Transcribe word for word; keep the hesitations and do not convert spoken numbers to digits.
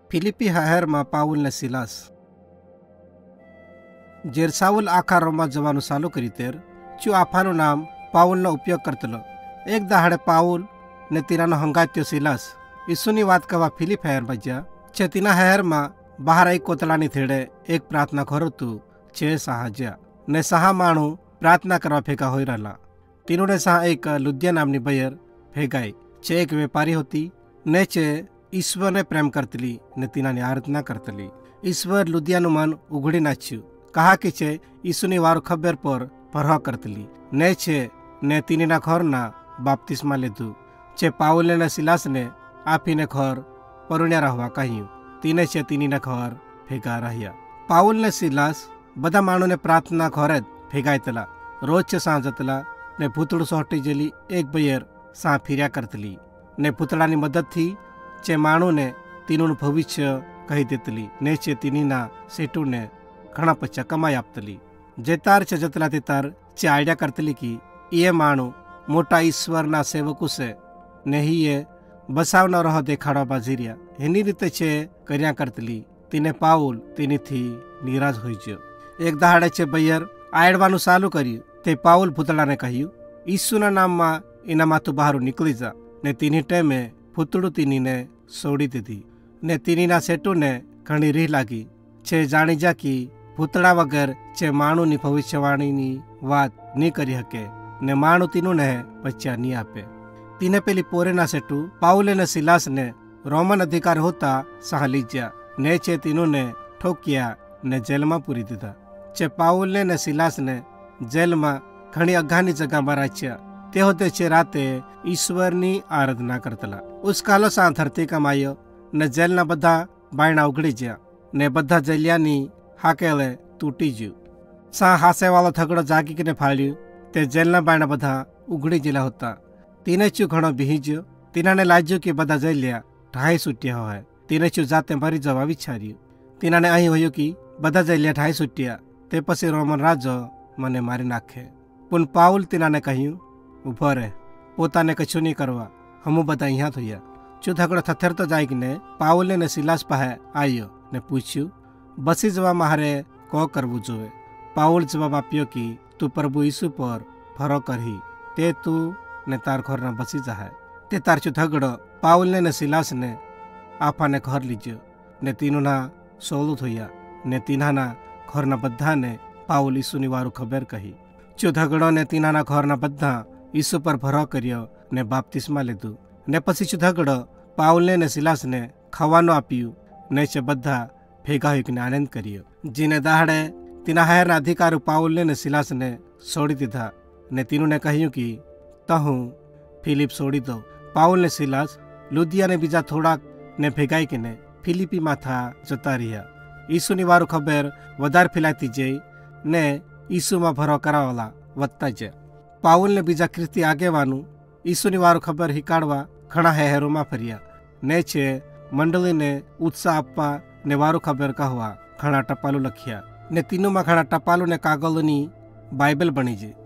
ફિલિપી શહેરમાં પાઉલ ને સિલાસ જેર સાઉલ આખા રોમમાં જવાનું ચાલુ કરી તેર ચું આફાનું નામ પાઉલનો ઉપયોગ કરતલો. એક દાહડે પાઉલ ને તીનાનો હંગાત્યો સિલાસ ઈસુની વાત કહેવા ફિલિપ શહેરમાં જ્યાં છે. તીના શહેરમાં બહાર એક કોતળાની થેડે એક પ્રાર્થના ઘર હતું. છે સાહા જ્યાં ને સહા માણું પ્રાર્થના કરવા ભેગા હોઈ રહેલા. તીનુને સહ એક લુદ્યા નામની બયર ભેગાઈ છે. એક વેપારી હતી ને છે ઈશ્વરને પ્રેમ કરતલી ને તીનાની આરાધના કરતલી. ઈશ્વર લુદિયાનું મન ઉઘડી નાખ્યું. કહા કે છે ઈસુની વારું ખબર પર ભરવા કરતલી ને છે ને તીનીના ઘરના બાપ્તિસ્મા લીધું છે. પાઉલે ને સિલાસને આપીને ઘર પરુણ્યા રહેવા કહ્યું. તીને છે તીનીના ઘર ભેગા રહ્યા. પાઉલ ને સિલાસ બધા માણોને પ્રાર્થના ઘરે જ ભેગાયતલા. રોજ છે સાં જતલા ને ભૂતળું સોટી જેલી એક બયર સાં ફીર્યા કરતલી ને ભૂતળાની મદદથી જે માણુને તીનું ભવિષ્ય કહી દેતલી ને છે તીનીના સેટુને ઘણા પૈસા કમાઈ આપતલી. જે તાર છે જતલા તે તાર જે આઈડિયા કરતલી કે એ માણું મોટા ઈશ્વરના સેવકુ છે ને હીએ બસાવનો રહો દેખાડવા બાજીર્યા. એની રીતે છે કર્યા કરતલી. તીને પાઉલ તેનીથી નિરાશ હોઈ ગયો. એક દહાડે છે બયર આયડવાનું ચાલુ કર્યું. તે પાઉલ ભૂતળાને કહ્યું ઈસુના નામમાં એના માથું બહાર નીકળી જા ને તેની ટેમે ભૂતળું તીનીને છોડી દીધી ને તીનીના સેટુને ઘણી રીહ લાગી છે. જાણી જા કે ભૂતળા વગર છે માણુની ભવિષ્યવાણીની વાત નહીં કરી શકે ને માણું તીનુંને પચ્યા નહીં આપે. તીને પેલી પોરેના સેટુ પાઉલે ને સિલાસને રોમન અધિકાર હોતા સહ લીજ્યા ને છે તીનુંને ઠોક્યા ને જેલમાં પૂરી દીધા. છે પાઉલને ને સિલાસને જેલમાં ઘણી અઘાની જગામાં રાખ્યા. તે હોતે છે રાતે ઈશ્વરની આરાધના કરતલા. ઉસ્કાલો સા ધરતી કમાયો ને જેલના બધા બાયણા ઉઘડી ગયા ને બધા જેલિયાની હાકેલે તૂટી ગયું. સા હાસેવાળો થગડો જાગીને ફાળ્યું. તે જેલના બાયણા બધા ઉઘડી ગયેલા હતા. તીને ચું ઘણો બીહી ગયો. તીનાને લાગ્યું કે બધા જેલિયા ઢાઈ છૂટ્યા હોય. તીને ચું જાતે મરી જવા વિચાર્યું. તીનાને અહીં હોયું કે બધા જેલિયા ઢાઈ છૂટ્યા તે પછી રોમન રાજો મને મારી નાખે. પણ પાઉલ તીનાને કહ્યું ઊભો રહે, પોતાને કશું નહીં કરવા, હમું બધા અહીંયા થયા. ચું થગડો થથેરતો જાય ને પાઉલે ને સિલાસ પાસે આવ્યો ને પૂછ્યું બસી જવા મારે કો કરવું જોઈએ. પાઉલ જવાબ આપ્યો કે તું પ્રભુ ઈસુ પર ભરો કરી તે તું ને તાર ઘરના બસી જાય. તે તાર ચું થગડો પાઉલને ને સિલાસને આફાને ઘર લીધો ને તીનુંના સોલું થયા ને તીનાના ઘરના બધાને પાઉલ ઈસુની વારું ખબર કહી. ચું ધગડો ને તીનાના ઘરના બધા ઈસુ પર ભરો કર્યો ને બાપ્તિસ્મા લીધું ને પછી ચું ધગડો પાઉલને ને સિલાસને ખાવાનું આપ્યું ને છે બધા ભેગા હોઈને આનંદ કર્યો. જીને દાહડે તેના હાયરના અધિકારો પાઉલને ને સિલાસને છોડી દીધા ને તીનુંને કહ્યું કે તહું ફિલિપ છોડી દો. પાઉલ ને સિલાસ લુદિયાને બીજા થોડાક ને ભેગાઈ કે ને ફિલિપી માથા જતા રહ્યા. ઈસુની વારું ખબર વધારે ફેલાતી જઈ ને ઈસુમાં ભરો કરાવેલા વધતા જ. પાઉલને બીજા ખ્રિસ્તી આગેવાનું ઈસુની વારું ખબર હિકાડવા ઘણા શહેરોમાં ફર્યા ને છે મંડળીને ઉત્સાહ આપવા ને વારું ખબર કહેવા ઘણા ટપાલું લખ્યા ને તીનુંમાં ઘણા ટપાલું ને કાગળોની બાઇબલ બની છે.